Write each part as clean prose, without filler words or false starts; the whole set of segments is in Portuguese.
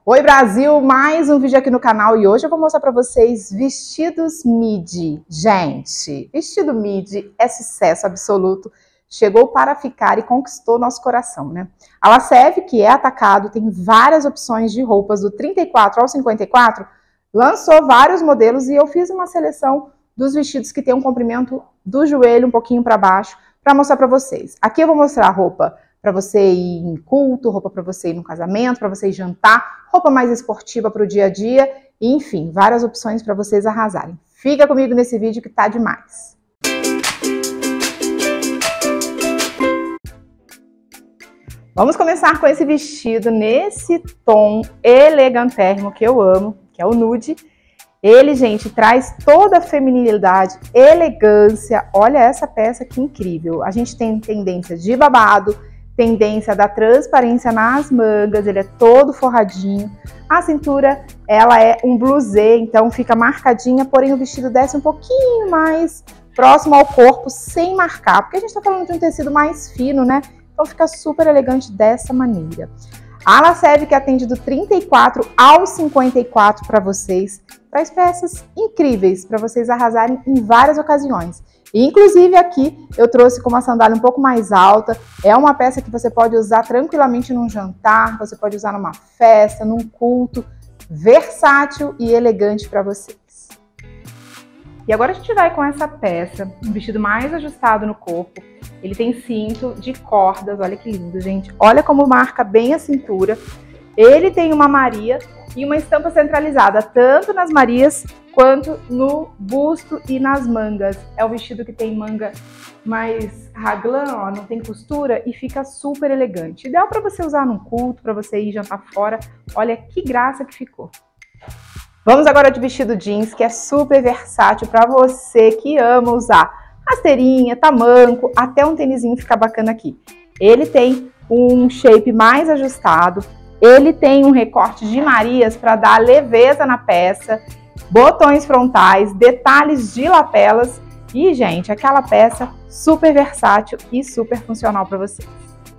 Oi Brasil, mais um vídeo aqui no canal e hoje eu vou mostrar para vocês vestidos midi. Gente, vestido midi é sucesso absoluto, chegou para ficar e conquistou nosso coração, né? A Lacev, que é atacado, tem várias opções de roupas do 34 ao 54, lançou vários modelos e eu fiz uma seleção dos vestidos que tem um comprimento do joelho um pouquinho para baixo para mostrar para vocês. Aqui eu vou mostrar a roupa para você ir em culto, roupa para você ir no casamento, para você ir jantar, roupa mais esportiva para o dia a dia, enfim, várias opções para vocês arrasarem. Fica comigo nesse vídeo que tá demais. Vamos começar com esse vestido nesse tom elegantérrimo que eu amo, que é o nude. Ele, gente, traz toda a feminilidade, elegância. Olha essa peça que incrível. A gente tem tendência de babado, tendência da transparência nas mangas, ele é todo forradinho. A cintura, ela é um blusê, então fica marcadinha, porém o vestido desce um pouquinho mais próximo ao corpo, sem marcar, porque a gente tá falando de um tecido mais fino, né? Então fica super elegante dessa maneira. A Lacev, que atende do 34 ao 54 para vocês, traz peças incríveis para vocês arrasarem em várias ocasiões. Inclusive aqui eu trouxe com uma sandália um pouco mais alta, é uma peça que você pode usar tranquilamente num jantar, você pode usar numa festa, num culto, versátil e elegante para vocês. E agora a gente vai com essa peça, um vestido mais ajustado no corpo, ele tem cinto de cordas, olha que lindo, gente, olha como marca bem a cintura, ele tem uma Maria e uma estampa centralizada, tanto nas Marias quanto no busto e nas mangas. É o vestido que tem manga mais raglan, ó, não tem costura e fica super elegante. Ideal para você usar num culto, para você ir jantar fora. Olha que graça que ficou. Vamos agora de vestido jeans, que é super versátil para você que ama usar rasteirinha, tamanco, até um tênisinho fica bacana aqui. Ele tem um shape mais ajustado, ele tem um recorte de Marias para dar leveza na peça, botões frontais, detalhes de lapelas e, gente, aquela peça super versátil e super funcional para vocês.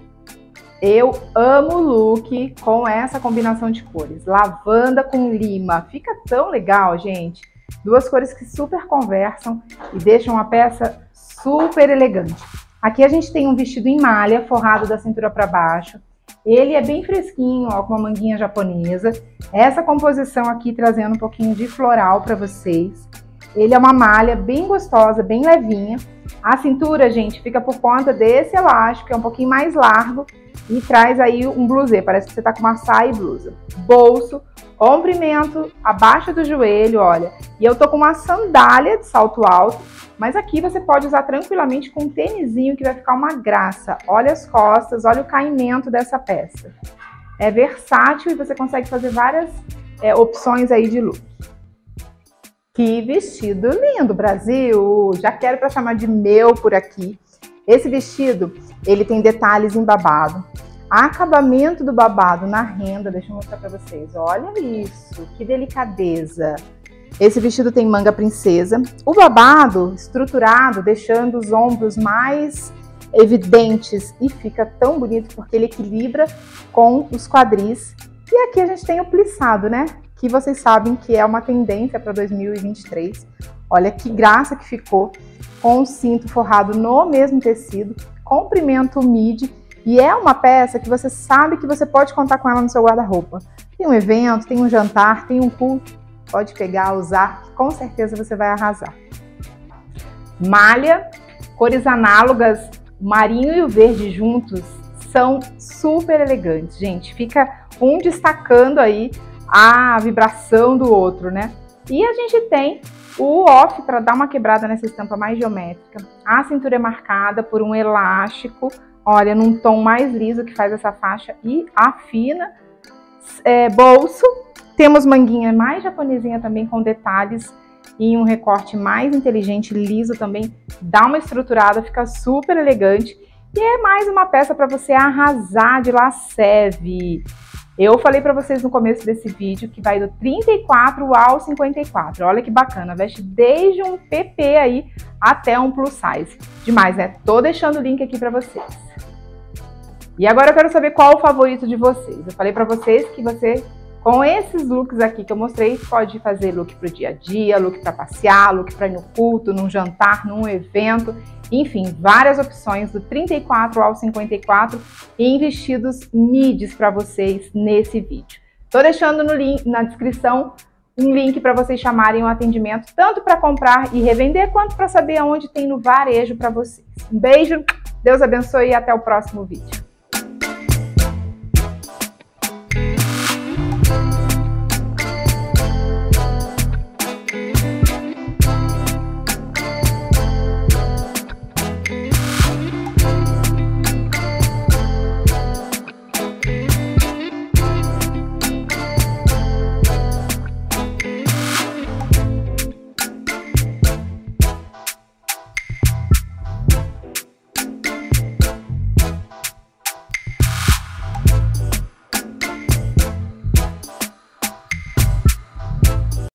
Eu amo o look com essa combinação de cores, lavanda com lima, fica tão legal, gente. Duas cores que super conversam e deixam a peça super elegante. Aqui a gente tem um vestido em malha, forrado da cintura para baixo. Ele é bem fresquinho, ó, com uma manguinha japonesa. Essa composição aqui trazendo um pouquinho de floral para vocês. Ele é uma malha bem gostosa, bem levinha. A cintura, gente, fica por conta desse elástico, é um pouquinho mais largo e traz aí um blusê, parece que você tá com uma saia e blusa. Bolso, comprimento abaixo do joelho, olha. E eu tô com uma sandália de salto alto, mas aqui você pode usar tranquilamente com um tênisinho que vai ficar uma graça. Olha as costas, olha o caimento dessa peça. É versátil e você consegue fazer várias opções aí de look. Que vestido lindo, Brasil! Já quero para chamar de meu por aqui. Esse vestido, ele tem detalhes em babado. Acabamento do babado na renda, deixa eu mostrar para vocês. Olha isso, que delicadeza! Esse vestido tem manga princesa. O babado estruturado, deixando os ombros mais evidentes e fica tão bonito porque ele equilibra com os quadris. E aqui a gente tem o plissado, né? Que vocês sabem que é uma tendência para 2023. Olha que graça que ficou com o cinto forrado no mesmo tecido, comprimento midi. E é uma peça que você sabe que você pode contar com ela no seu guarda-roupa. Tem um evento, tem um jantar, tem um culto. Pode pegar, usar, que com certeza você vai arrasar. Malha, cores análogas, o marinho e o verde juntos são super elegantes, gente. Fica um destacando aí a vibração do outro, né? E a gente tem o off para dar uma quebrada nessa estampa mais geométrica. A cintura é marcada por um elástico, olha, num tom mais liso que faz essa faixa e afina. Bolso. Temos manguinha mais japonesinha também com detalhes e um recorte mais inteligente, liso também, dá uma estruturada, fica super elegante. E é mais uma peça para você arrasar de Lacev. Eu falei para vocês no começo desse vídeo que vai do 34 ao 54. Olha que bacana, veste desde um PP aí até um plus size. Demais, né? Tô deixando o link aqui para vocês. E agora eu quero saber qual o favorito de vocês. Eu falei para vocês que você Com esses looks aqui que eu mostrei, pode fazer look para o dia a dia, look para passear, look para ir no culto, num jantar, num evento, enfim, várias opções do 34 ao 54 em vestidos midis para vocês nesse vídeo. Tô deixando no link, na descrição um link para vocês chamarem o atendimento, tanto para comprar e revender, quanto para saber aonde tem no varejo para vocês. Um beijo, Deus abençoe e até o próximo vídeo.